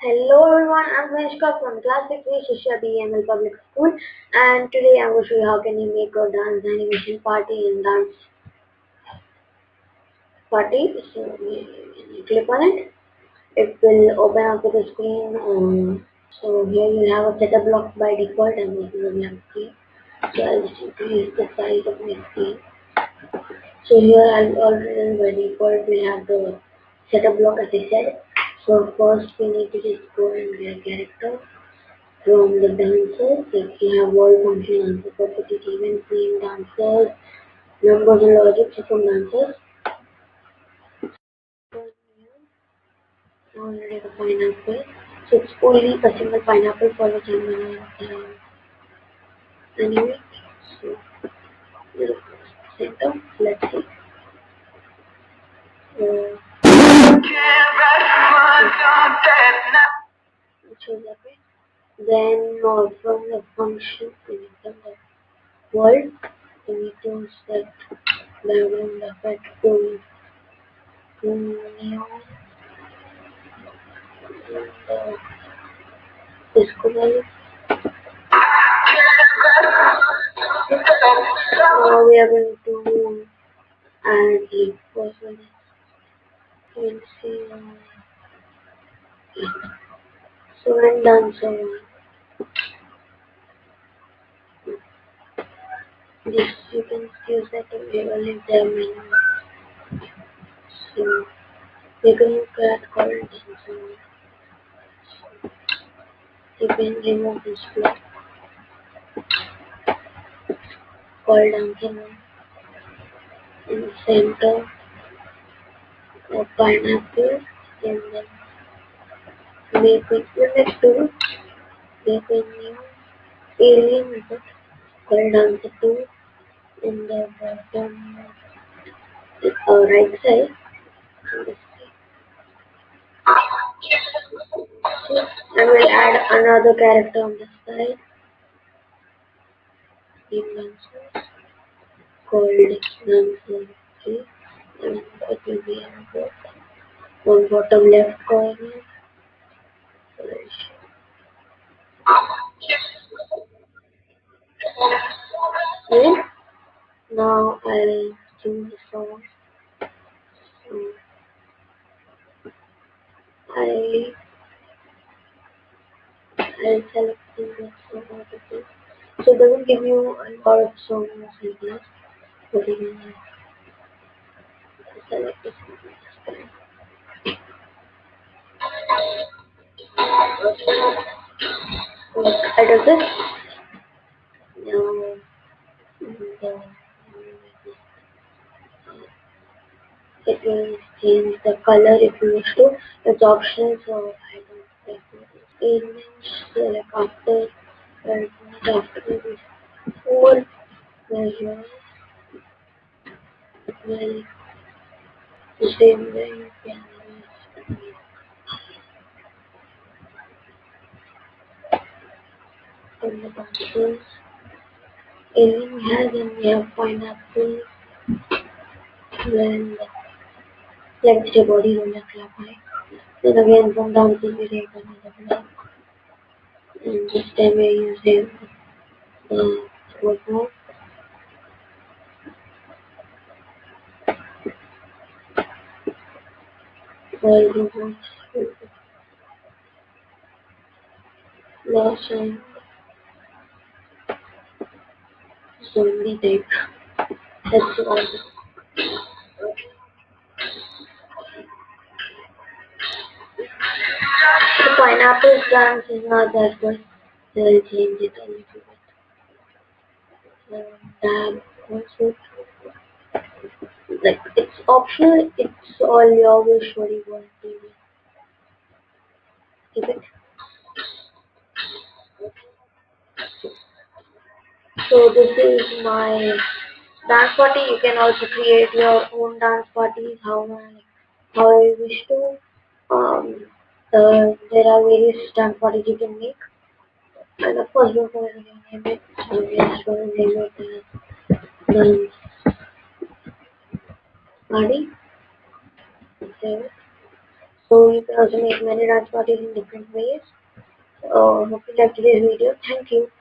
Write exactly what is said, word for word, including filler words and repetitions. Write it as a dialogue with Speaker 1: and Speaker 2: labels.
Speaker 1: Hello everyone, I'm Tanishka from Class six A Shishya Beml Public School, and today I'm going to show you how can you make a dance animation party in dance party. So you click on it, it will open up with the screen. Um, so here you have a setup block by default, and this is a blank screen. So I'll just increase the size of my screen. So here I'll already by default we have the setup block as I said. So first we need to just go and get a character from the dancers. Like you have all function answer property event name dancers, numbers and logic so from dancers. Already the pineapple. So it's only a single pineapple for which I'm gonna uh, anyway. So center. Let's see. Uh, choose that way. Then uh, from the function we need from the world we need to set background effect to new uh, discover. Now we are going to add the person. You will see. Uh, so when done, so this you can use that to evaluate the menu. So you can create called so you can remove this block called dancing in the center of pineapple and then make it make two make a new alien method called dancer two in the bottom uh, right side. I will add another character on the side in dancer called dancer three and it will be on bottom left corner. Okay. Now I'll choose the song. So I I'll select the song out of this. So it doesn't give you a lot of songs like this, but you can select this one. So out of this, now the, it will change the color if you wish to. It's optional, so I don't prefer it. Image, select after, and after this four measures, it will the same way you can use from the boxes. Alien has and we have pineapple, then let's say body roller clap high. Then again from dancing we take another block. And this time we are using the robot. While robots loss and zombie type. That's all. The pineapple dance is not that good. So I'll change it a little bit. Um, tab also. Like it's optional, it's all your wish what you want to keep it. So this is my dance party. You can also create your own dance parties how how you wish to. Um, uh, there are various dance parties you can make, and of course don't forget to name it. So we are just going to name it as dance party. Save it. So you can also make many dance parties in different ways. So hope you like today's video. Thank you.